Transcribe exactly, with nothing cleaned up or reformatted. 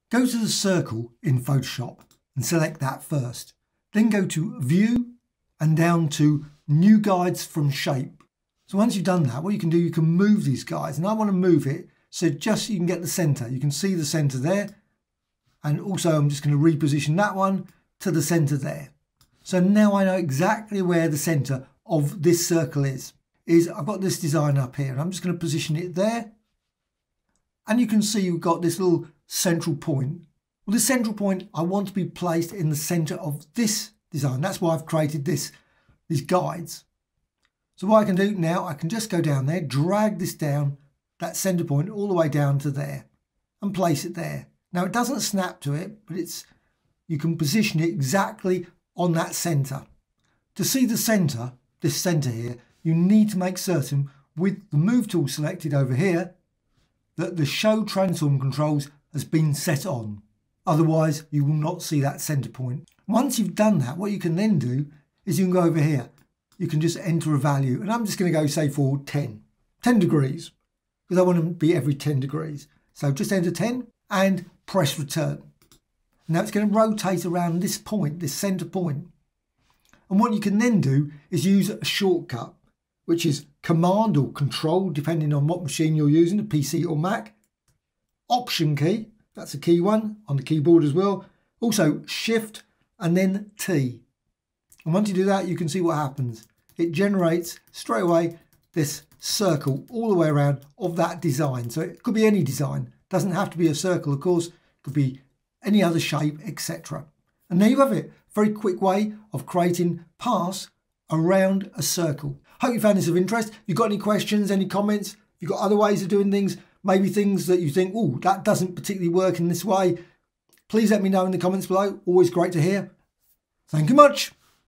Go to the circle in Photoshop and select that first. Then go to View and down to New Guides from Shape. So once you've done that, what you can do, you can move these guides. And I want to move it so just so you can get the center. You can see the center there. And also I'm just going to reposition that one to the center there. So now I know exactly where the center of this circle is. Is I've got this design up here and I'm just going to position it there. And you can see we've got this little central point. Well, the central point I want to be placed in the center of this design. That's why I've created this, these guides. So what I can do now, I can just go down there, drag this down, that center point all the way down to there and place it there. Now it doesn't snap to it, but it's you can position it exactly on that center. To see the center, this center here, you need to make certain with the move tool selected over here that the show transform controls has been set on. Otherwise you will not see that center point. Once you've done that, what you can then do is you can go over here. You can just enter a value and I'm just going to go say for ten, ten degrees because I want to be every ten degrees. So just enter ten and press return. Now it's going to rotate around this point, this center point. And what you can then do is use a shortcut, which is Command or Control, depending on what machine you're using, a P C or Mac. Option key, that's a key one on the keyboard as well. Also Shift and then T. And once you do that, you can see what happens. It generates straight away this circle all the way around of that design. So it could be any design. Doesn't have to be a circle, of course. It could be any other shape, et cetera. And there you have it. Very quick way of creating paths around a circle. Hope you found this of interest. If you've got any questions, any comments, if you've got other ways of doing things, maybe things that you think, oh, that doesn't particularly work in this way, please let me know in the comments below. Always great to hear. Thank you much.